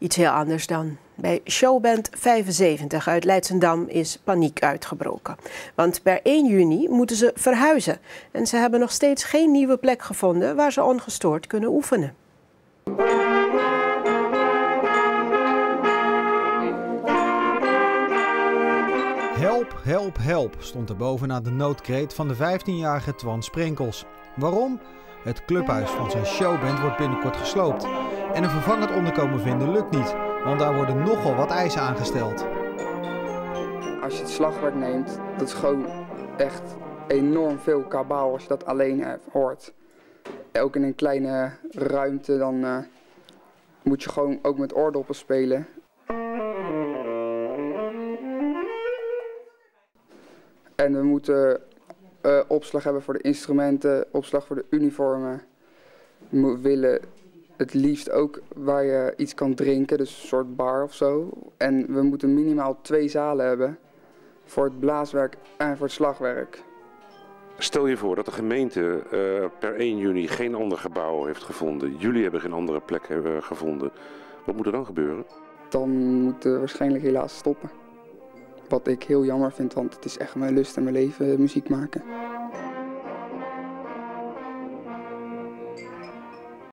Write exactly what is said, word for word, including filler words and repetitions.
Iets heel anders dan. Bij Showband vijfenzeventig uit Leidschendam is paniek uitgebroken. Want per één juni moeten ze verhuizen. En ze hebben nog steeds geen nieuwe plek gevonden waar ze ongestoord kunnen oefenen. Help, help, help stond er bovenaan de noodkreet van de vijftienjarige Twan Sprinkels. Waarom? Het clubhuis van zijn showband wordt binnenkort gesloopt. En een vervangend onderkomen vinden lukt niet, want daar worden nogal wat eisen aangesteld. Als je het slagwerk neemt, dat is gewoon echt enorm veel kabaal als je dat alleen hoort. Ook in een kleine ruimte, dan uh, moet je gewoon ook met oordoppen spelen. En we moeten uh, opslag hebben voor de instrumenten, opslag voor de uniformen. We willen het liefst ook waar je iets kan drinken, dus een soort bar of zo. En we moeten minimaal twee zalen hebben voor het blaaswerk en voor het slagwerk. Stel je voor dat de gemeente uh, per één juni geen ander gebouw heeft gevonden. Jullie hebben geen andere plek uh, gevonden. Wat moet er dan gebeuren? Dan moeten we waarschijnlijk helaas stoppen. Wat ik heel jammer vind, want het is echt mijn lust en mijn leven, muziek maken.